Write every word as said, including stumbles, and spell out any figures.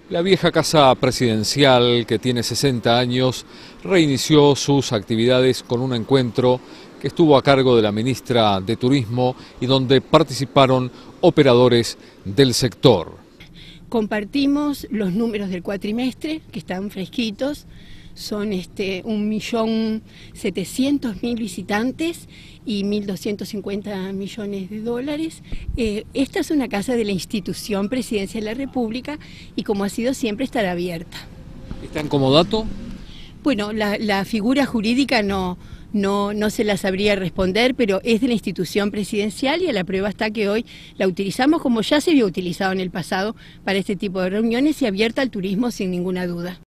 La vieja casa presidencial, que tiene sesenta años, reinició sus actividades con un encuentro que estuvo a cargo de la ministra de Turismo y donde participaron operadores del sector. Compartimos los números del cuatrimestre, que están fresquitos, son este, un millón setecientos mil visitantes y mil doscientos cincuenta millones de dólares. Eh, esta es una casa de la institución Presidencia de la República y, como ha sido siempre, estará abierta. ¿Está en comodato? Bueno, la, la figura jurídica no, no, no se la sabría responder, pero es de la institución presidencial y a la prueba está que hoy la utilizamos como ya se había utilizado en el pasado para este tipo de reuniones y abierta al turismo sin ninguna duda.